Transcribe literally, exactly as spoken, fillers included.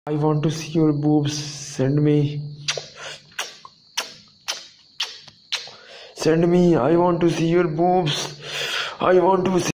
I want to see your boobs. Send me. Send me. I want to see your boobs. I want to see.